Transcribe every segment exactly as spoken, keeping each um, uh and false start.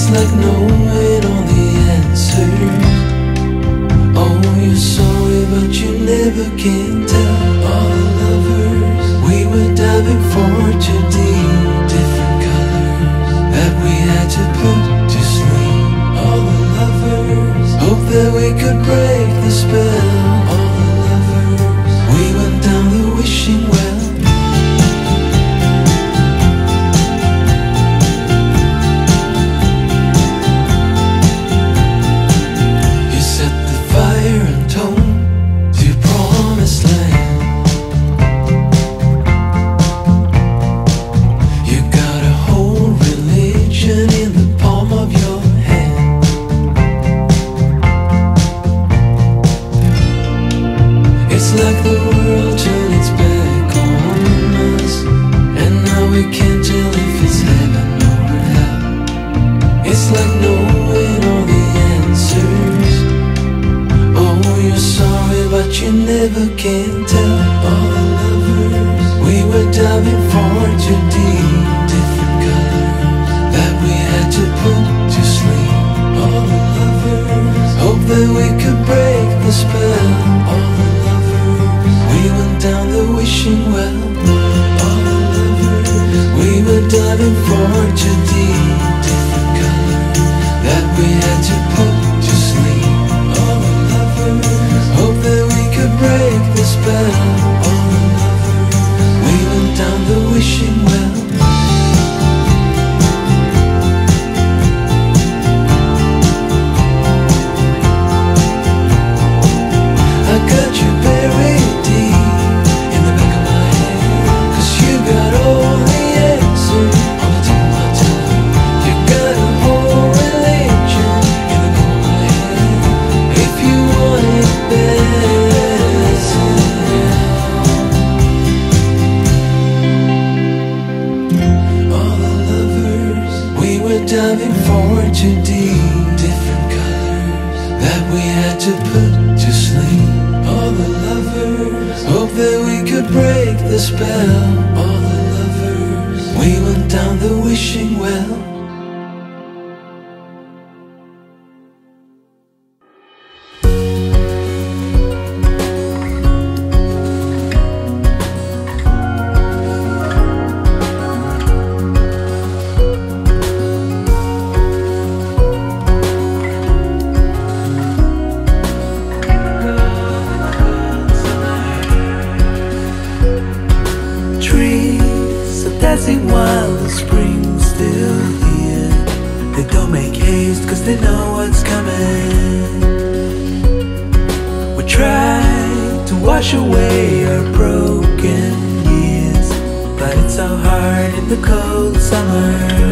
It's like knowing all the answers. Oh, you're sorry, but you never can tell. All the lovers we were diving for today, different colors that we had to put to sleep. All the lovers hope that we could break the spell. All the lovers we went down the wishing well. It's like the world turned its back on us, and now we can't tell if it's heaven or hell. It's like knowing all the answers. Oh, you're sorry, but you never can tell. All the lovers we were diving for today, different colors that we had to put to sleep. All the lovers hope that we could break the spell. All the we went down the wishing well. All the lovers we were diving for today, different colors that we had to put to sleep. All the lovers hope that we could break the spell. All the lovers we went down the wishing well. I got you buried diving for today, different colors that we had to put to sleep. All the lovers hope that we could break the spell. All the lovers we went down the wishing well. Dancing while the spring's still here. They don't make haste cause they know what's coming. We try to wash away our broken years, but it's so hard in the cold summer.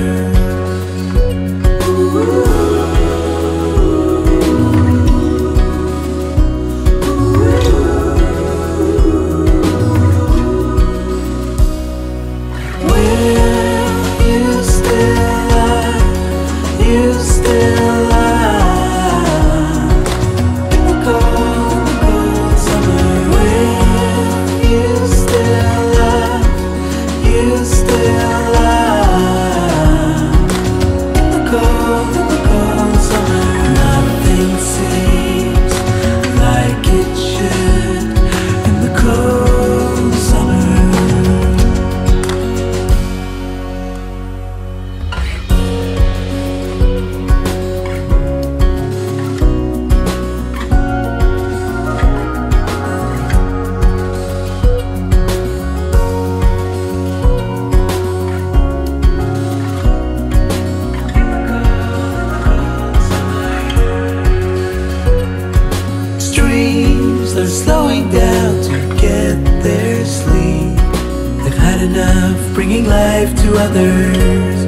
They're slowing down to get their sleep. They've had enough bringing life to others,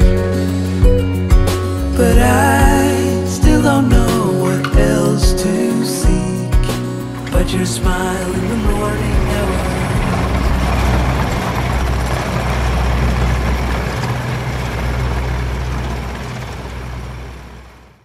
but I still don't know what else to seek but your smile in the morning.